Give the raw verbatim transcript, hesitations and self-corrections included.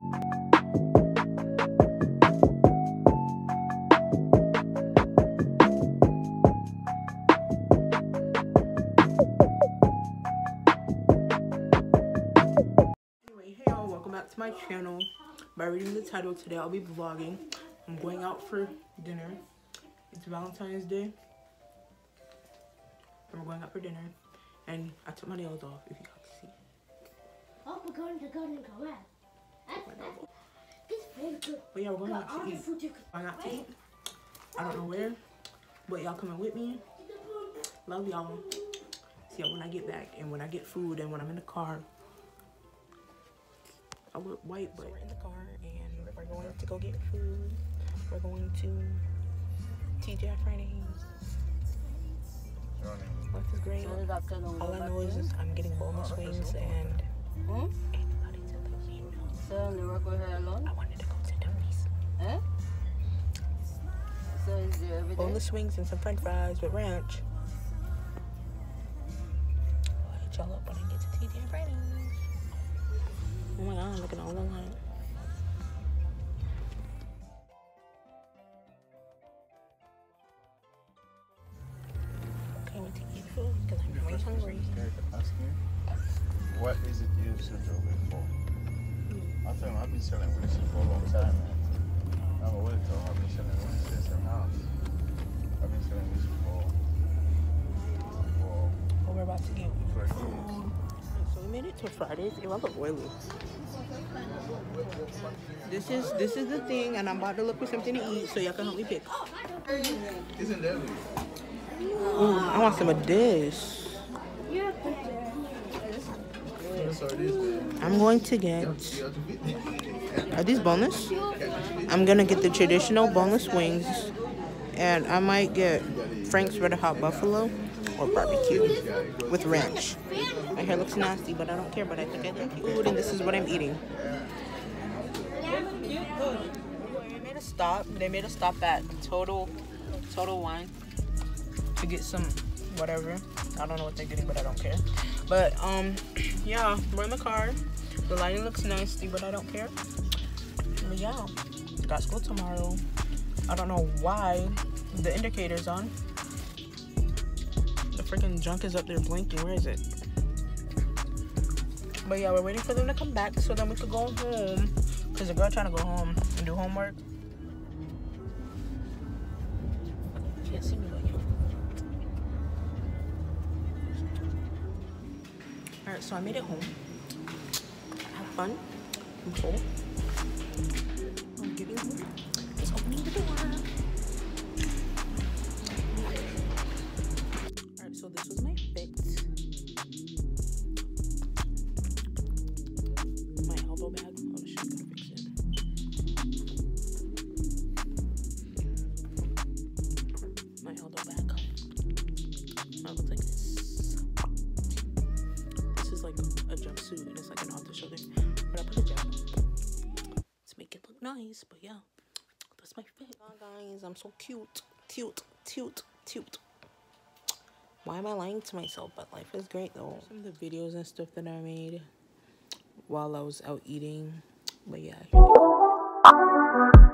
To my channel. By reading the title, today I'll be vlogging. I'm going out for dinner. It's Valentine's Day, and we're going out for dinner. And I took my nails off, if you guys see. Oh, we're going to go and go out. It's very good. But yeah, we're going out to eat. Going out to eat. I don't know where, but y'all coming with me. Love y'all. See y'all when I get back, and when I get food, and when I'm in the car. I look white, but so we're in the car and we're going to go get food. We're going to T G I Fridays. Life is great. All I know is just I'm getting boneless wings and hmm? So you work with her alone? I wanted to go to Tony's. Eh? So is there every day? Boneless wings and some french fries with ranch. I'll hit y'all up when I get to T G I Fridays. Oh my god, look at all the light. Okay, I went to eat food because I'm really hungry. What is it you use your wig for? I tell him I've been selling wigs for a long time, man. I'm a wig though. I've been selling wigs since the house. I've been selling wigs for for Oh, we're about to get for food. So we made it to Fridays. Ew, I look oily. This is this is the thing, and I'm about to look for something to eat so y'all can help me pick. Isn't that Ooh, I want some of this. I'm going to get. Are these boneless? I'm gonna get the traditional boneless wings, and I might get Frank's Red Hot Buffalo or barbecue with ranch. My hair looks nasty, but I don't care. But I think I like food, and this is what I'm eating. They made a stop. They made a stop at Total, Total Wine to get some whatever. I don't know what they're getting, but I don't care. But um, yeah, we're in the car. The lighting looks nasty, but I don't care. But yeah, got school tomorrow. I don't know why the indicator's on. The freaking junk is up there blinking. Where is it? But yeah, we're waiting for them to come back so then we could go home. Because the girl trying to go home and do homework. Can't see me right now. Alright, so I made it home. Have fun. I'm full. I'm getting home. Just opening the door. Alright, so this was my fit. My elbow bag. Oh, she's gonna fix it. My elbow bag. I look like this. This is like a jumpsuit and it's like an off the shoulder. But I put a jacket to make it look nice. But yeah, that's my fit. Oh, guys, I'm so cute. Cute, cute, cute. Why am I lying to myself? But life is great though. Some of the videos and stuff that I made while I was out eating. But yeah, here they go.